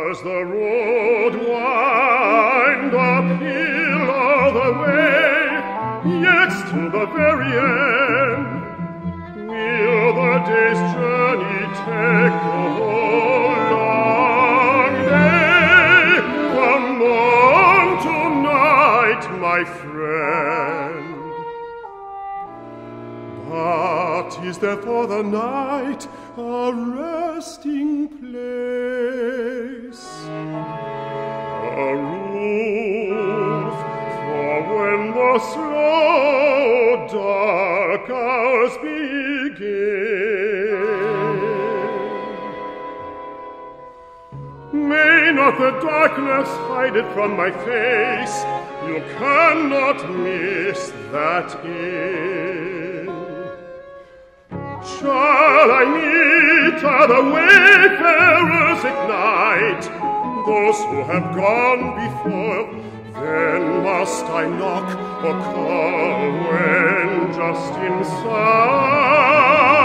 Does the road wind uphill all the way? Yes, to the very end. Will the day's journey take the whole long day? From morn to night, my friend. But is there for the night a resting place? A roof for when the slow dark hours begin? May not the darkness hide it from my face? You cannot miss that inn. Shall I meet other wayfarers at night, those who have gone before? Then must I knock or call when just in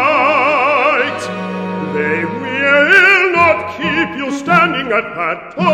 sight. They will not keep you standing at that door.